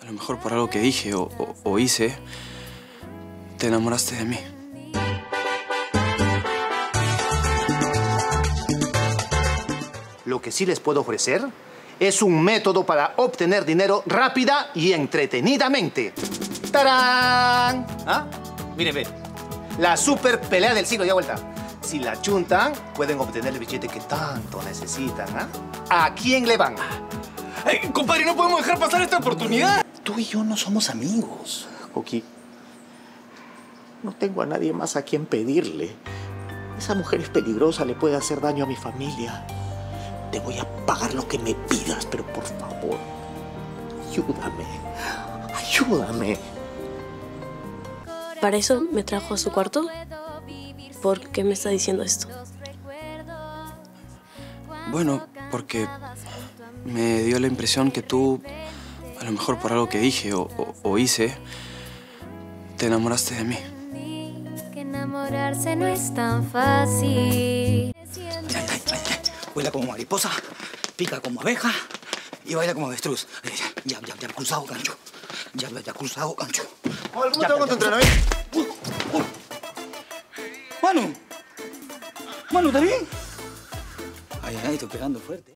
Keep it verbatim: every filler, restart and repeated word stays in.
lo mejor por algo que dije o, o, o hice, te enamoraste de mí. Lo que sí les puedo ofrecer es un método para obtener dinero rápida y entretenidamente. ¡Tarán! ¿Ah? Miren, ve. La super pelea del siglo ya vuelta. Si la chuntan, pueden obtener el billete que tanto necesitan. ¿Ah? ¿A quién le van? Ay, compadre, no podemos dejar pasar esta oportunidad. Tú y yo no somos amigos. Coqui, no tengo a nadie más a quien pedirle. Esa mujer es peligrosa, le puede hacer daño a mi familia. Te voy a pagar lo que me pidas, pero por favor, ayúdame. Ayúdame. ¿Para eso me trajo a su cuarto? ¿Por qué me está diciendo esto? Bueno, porque me dio la impresión que tú, a lo mejor por algo que dije o, o, o hice, te enamoraste de mí. Que enamorarse no es tan fácil. Ay, ay, ay, ay. Vuela como mariposa, pica como abeja y baila como avestruz. Ya, ya, ya, cruzado, gancho. Ya, ya, cruzado, gancho. ¿Cómo te va con tu entrenamiento? Manu, Manu, ¿está bien? Ay, ay, estoy pegando fuerte.